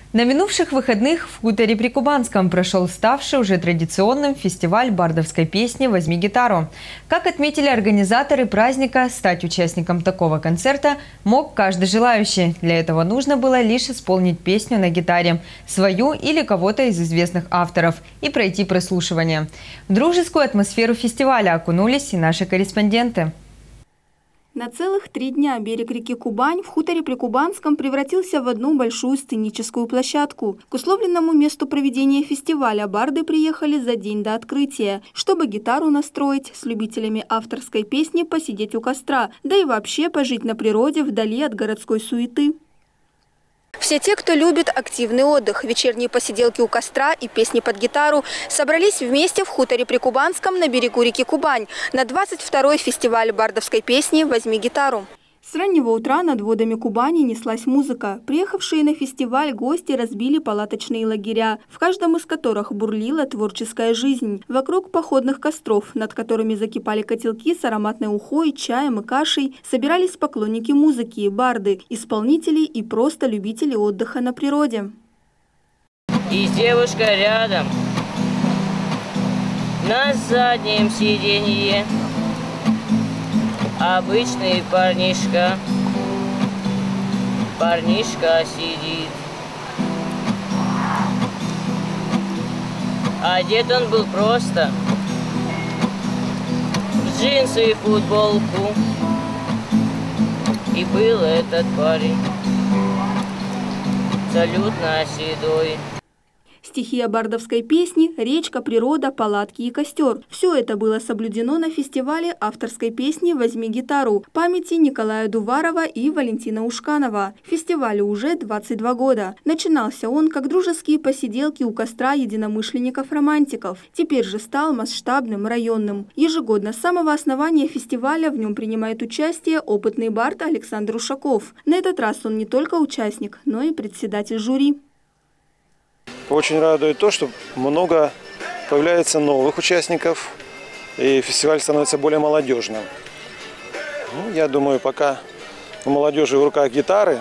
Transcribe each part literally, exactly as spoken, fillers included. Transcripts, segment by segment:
На минувших выходных в хуторе Прикубанском прошел ставший уже традиционным фестиваль бардовской песни «Возьми гитару». Как отметили организаторы праздника, стать участником такого концерта мог каждый желающий. Для этого нужно было лишь исполнить песню на гитаре, свою или кого-то из известных авторов, и пройти прослушивание. В дружескую атмосферу фестиваля окунулись и наши корреспонденты. На целых три дня берег реки Кубань в хуторе Прикубанском превратился в одну большую сценическую площадку. К условленному месту проведения фестиваля барды приехали за день до открытия, чтобы гитару настроить, с любителями авторской песни посидеть у костра, да и вообще пожить на природе вдали от городской суеты. Все те, кто любит активный отдых, вечерние посиделки у костра и песни под гитару, собрались вместе в хуторе Прикубанском на берегу реки Кубань на двадцать второй фестиваль бардовской песни «Возьми гитару». С раннего утра над водами Кубани неслась музыка. Приехавшие на фестиваль гости разбили палаточные лагеря, в каждом из которых бурлила творческая жизнь. Вокруг походных костров, над которыми закипали котелки с ароматной ухой, чаем и кашей, собирались поклонники музыки, барды, исполнители и просто любители отдыха на природе. И девушка рядом, на заднем сиденье. Обычный парнишка, парнишка сидит. Одет он был просто в джинсы и футболку. И был этот парень абсолютно седой. Стихия бардовской песни, речка, природа, палатки и костер. Все это было соблюдено на фестивале авторской песни «Возьми гитару» памяти Николая Дуварова и Валентина Ушканова. Фестивалю уже двадцать два года. Начинался он как дружеские посиделки у костра единомышленников-романтиков. Теперь же стал масштабным, районным. Ежегодно с самого основания фестиваля в нем принимает участие опытный бард Александр Ушаков. На этот раз он не только участник, но и председатель жюри. Очень радует то, что много появляется новых участников, и фестиваль становится более молодежным. Ну, я думаю, пока у молодежи в руках гитары,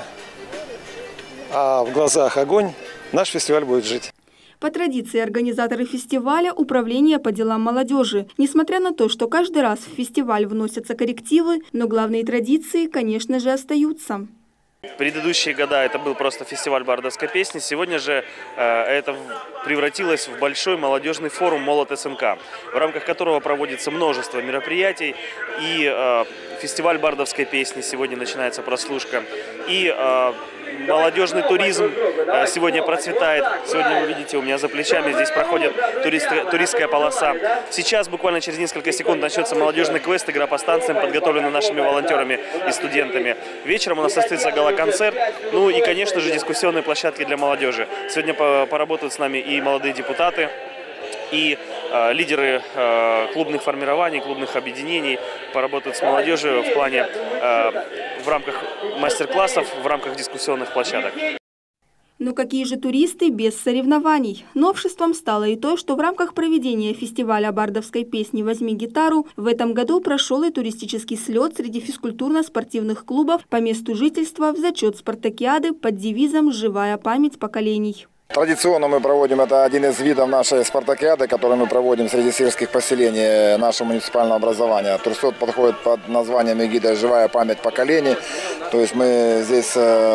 а в глазах огонь, наш фестиваль будет жить. По традиции организаторы фестиваля – Управление по делам молодежи. Несмотря на то, что каждый раз в фестиваль вносятся коррективы, но главные традиции, конечно же, остаются. В предыдущие года это был просто фестиваль бардовской песни. Сегодня же э, это превратилось в большой молодежный форум «Молот СНК», в рамках которого проводится множество мероприятий. И э, фестиваль бардовской песни, сегодня начинается прослушка. И э, молодежный туризм э, сегодня процветает. Сегодня вы видите, у меня за плечами здесь проходит турист, туристская полоса. Сейчас, буквально через несколько секунд, начнется молодежный квест, игра по станциям, подготовленная нашими волонтерами и студентами. Вечером у нас состоится гала-концерт, ну и, конечно же, дискуссионные площадки для молодежи. Сегодня поработают с нами и молодые депутаты, и э, лидеры э, клубных формирований, клубных объединений поработают с молодежью в плане, э, в рамках мастер-классов, в рамках дискуссионных площадок. Но какие же туристы без соревнований? Новшеством стало и то, что в рамках проведения фестиваля бардовской песни «Возьми гитару» в этом году прошел и туристический слет среди физкультурно-спортивных клубов по месту жительства в зачет спартакиады под девизом «Живая память поколений». Традиционно мы проводим, это один из видов нашей спартакиады, который мы проводим среди сельских поселений нашего муниципального образования. Турслет подходит под названием эгида «Живая память поколений». То есть мы здесь...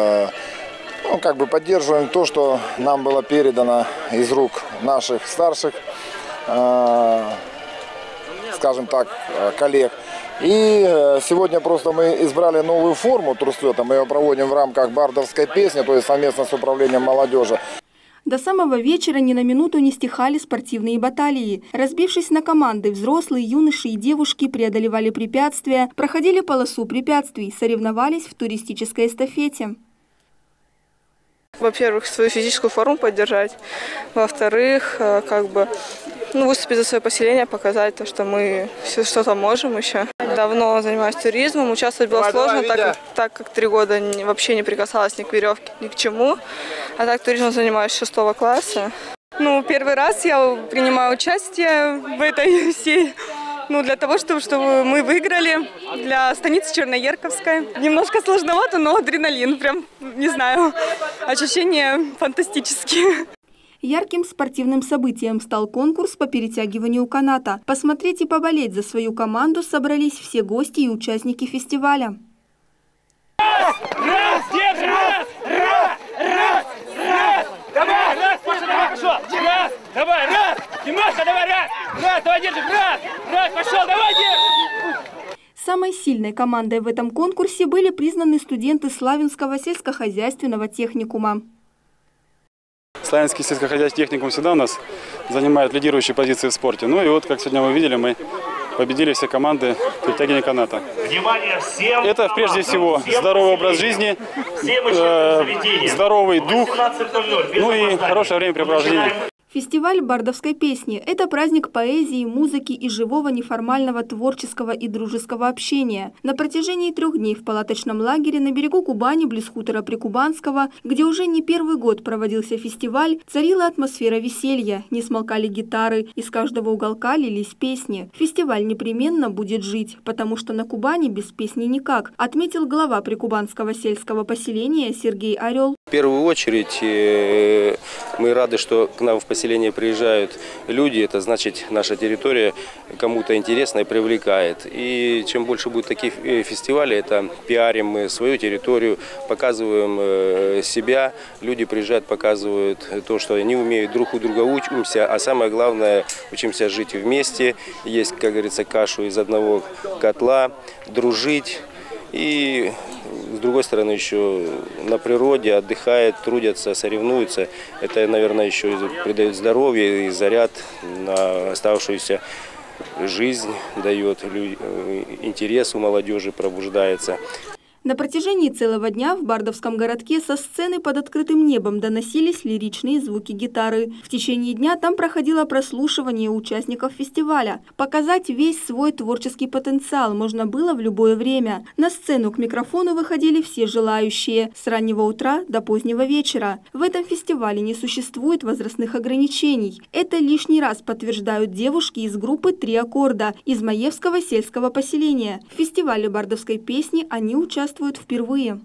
Ну, как бы поддерживаем то, что нам было передано из рук наших старших, э, скажем так, коллег. И сегодня просто мы избрали новую форму турслета. Мы ее проводим в рамках бардовской песни, то есть совместно с управлением молодежи. До самого вечера ни на минуту не стихали спортивные баталии. Разбившись на команды, взрослые, юноши и девушки преодолевали препятствия, проходили полосу препятствий, соревновались в туристической эстафете. Во-первых, свою физическую форму поддержать. Во-вторых, как бы, ну, выступить за свое поселение, показать то, что мы все что-то можем еще. Давно занимаюсь туризмом, участвовать было сложно, так как, так как три года вообще не прикасалась ни к веревке, ни к чему. А так туризмом занимаюсь с шестого класса. Ну, первый раз я принимаю участие в этой всей Ну, для того, чтобы, чтобы мы выиграли для станицы Черноерковской. Немножко сложновато, но адреналин. Прям, не знаю, ощущения фантастические. Ярким спортивным событием стал конкурс по перетягиванию каната. Посмотреть и поболеть за свою команду собрались все гости и участники фестиваля. Раз, раз, держи, раз, раз, раз, раз, давай, раз, Паша, давай, пошел, раз, давай, раз, Димашка, давай, раз, раз, давай, держи, раз, раз, пошел, давай, держи. Самой сильной командой в этом конкурсе были признаны студенты Славянского сельскохозяйственного техникума. Славянский сельскохозяйственный техникум всегда у нас занимает лидирующие позиции в спорте. Ну и вот, как сегодня вы видели, мы победили все команды перетягивания каната. Внимание всем! Это прежде всего здоровый образ жизни, э, здоровый дух, ну и хорошее времяпрепровождение. Фестиваль бардовской песни – это праздник поэзии, музыки и живого неформального творческого и дружеского общения. На протяжении трех дней в палаточном лагере на берегу Кубани, близ хутора Прикубанского, где уже не первый год проводился фестиваль, царила атмосфера веселья, не смолкали гитары, из каждого уголка лились песни. Фестиваль непременно будет жить, потому что на Кубани без песни никак, отметил глава Прикубанского сельского поселения Сергей Орел. В первую очередь мы рады, что к нам в поселение приезжают люди. Это значит, наша территория кому-то интересна и привлекает. И чем больше будет таких фестивалей, это пиарим мы свою территорию, показываем себя. Люди приезжают, показывают то, что они умеют, друг у друга учимся. А самое главное, учимся жить вместе. Есть, как говорится, кашу из одного котла, дружить. И с другой стороны, еще на природе отдыхают, трудятся, соревнуются. Это, наверное, еще и придает здоровье и заряд на оставшуюся жизнь, дает интерес у молодежи, пробуждается. На протяжении целого дня в Бардовском городке со сцены под открытым небом доносились лиричные звуки гитары. В течение дня там проходило прослушивание участников фестиваля. Показать весь свой творческий потенциал можно было в любое время. На сцену к микрофону выходили все желающие с раннего утра до позднего вечера. В этом фестивале не существует возрастных ограничений. Это лишний раз подтверждают девушки из группы «Три аккорда» из Маевского сельского поселения. В фестивале бардовской песни они участвуют впервые.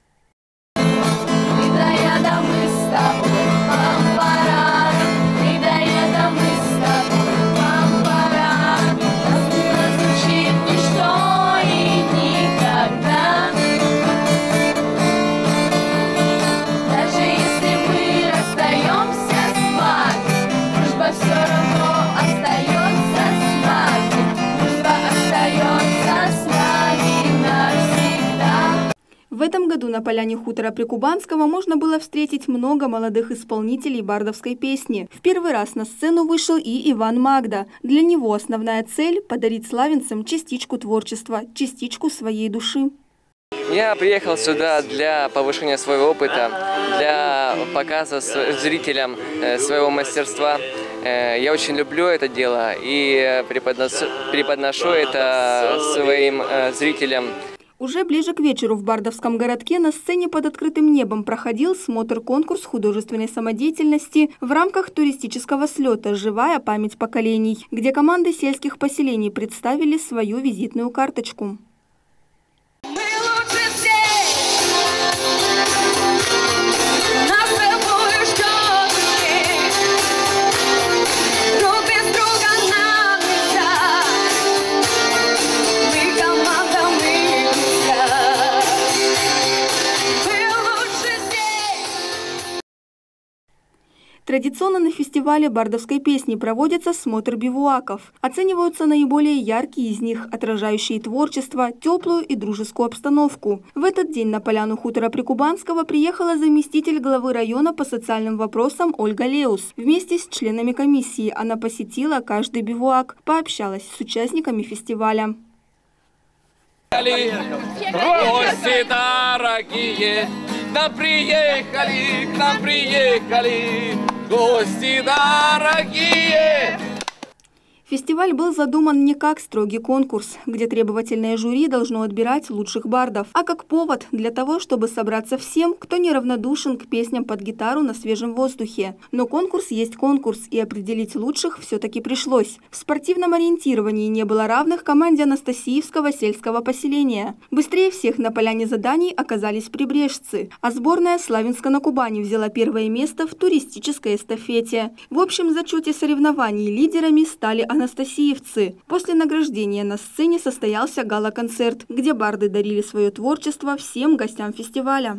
В этом году на поляне хутора Прикубанского можно было встретить много молодых исполнителей бардовской песни. В первый раз на сцену вышел и Иван Магда. Для него основная цель – подарить славянцам частичку творчества, частичку своей души. Я приехал сюда для повышения своего опыта, для показа зрителям своего мастерства. Я очень люблю это дело и преподношу, преподношу это своим зрителям. Уже ближе к вечеру в Бардовском городке на сцене под открытым небом проходил смотр-конкурс художественной самодеятельности в рамках туристического слета «Живая память поколений», где команды сельских поселений представили свою визитную карточку. Традиционно на фестивале бардовской песни проводится смотр бивуаков. Оцениваются наиболее яркие из них, отражающие творчество, теплую и дружескую обстановку. В этот день на поляну хутора Прикубанского приехала заместитель главы района по социальным вопросам Ольга Леус. Вместе с членами комиссии она посетила каждый бивуак, пообщалась с участниками фестиваля. Гости дорогие, к нам приехали, к нам приехали, гости дорогие. Фестиваль был задуман не как строгий конкурс, где требовательное жюри должно отбирать лучших бардов, а как повод для того, чтобы собраться всем, кто неравнодушен к песням под гитару на свежем воздухе. Но конкурс есть конкурс, и определить лучших все-таки пришлось. В спортивном ориентировании не было равных команде Анастасиевского сельского поселения. Быстрее всех на поляне заданий оказались прибрежцы, а сборная Славянска на Кубани взяла первое место в туристической эстафете. В общем зачете соревнований лидерами стали анастасиевцы. После награждения на сцене состоялся гала-концерт, где барды дарили свое творчество всем гостям фестиваля.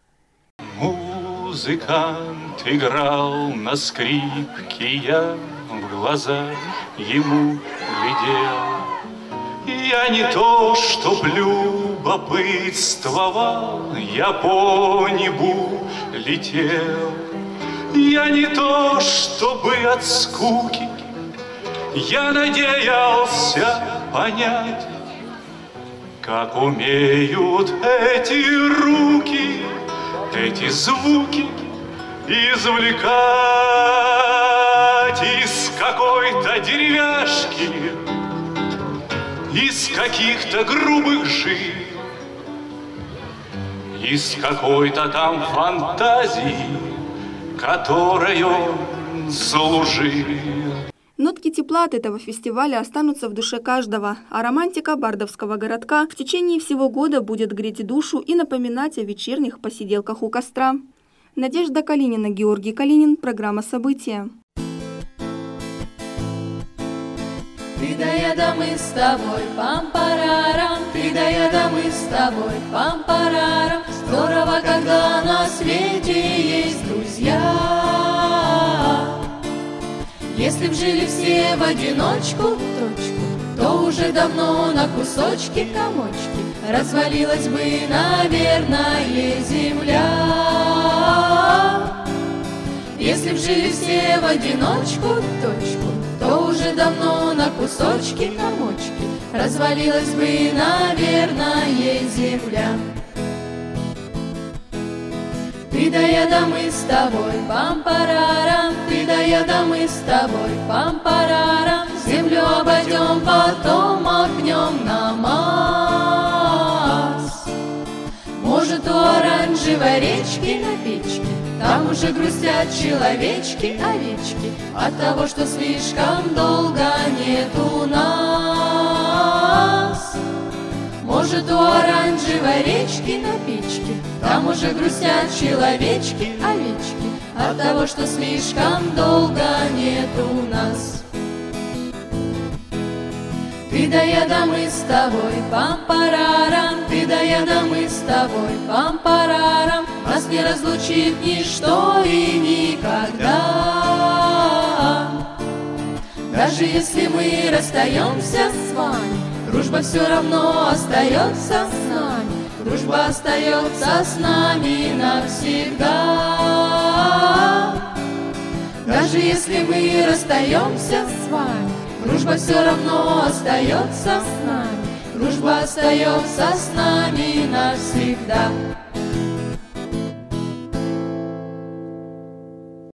Музыкант играл на скрипке, я в глаза ему глядел. Я не то, чтоб любопытствовал, я по небу летел. Я не то, чтобы от скуки, я надеялся понять, как умеют эти руки, эти звуки извлекать из какой-то деревяшки, из каких-то грубых жил, из какой-то там фантазии, которой он служил. Нотки тепла от этого фестиваля останутся в душе каждого, а романтика бардовского городка в течение всего года будет греть душу и напоминать о вечерних посиделках у костра. Надежда Калинина, Георгий Калинин, программа «События». Ты да я да мы с тобой, пам-парарам, ты да я да мы с тобой, пам-парарам. Здорово, когда на свете есть друзья. Если б жили все в одиночку, точку, то уже давно на кусочки комочки развалилась бы, наверное, земля. Если б жили все в одиночку, точку, то уже давно на кусочки комочки развалилась бы, наверное, земля. Ты да я да мы с тобой, пам-парарам, ты да я да мы с тобой, пам-парарам. Землю обойдем, потом махнем на Марс. Может, у оранжевой речки на печке там уже грустят человечки, овечки от того, что слишком долго нету нас. Может, у оранжевой речки на печке там уже грустят человечки, овечки от того, что слишком долго нету нас. Ты да я да мы с тобой, пам-парарам, ты да я да мы с тобой, пам-парарам. Нас не разлучит ничто и никогда. Даже если мы расстаемся с вами, дружба все равно остается с нами. Дружба остается с нами навсегда. Даже если мы расстаемся с вами, дружба все равно остается с нами. Дружба остается с нами навсегда.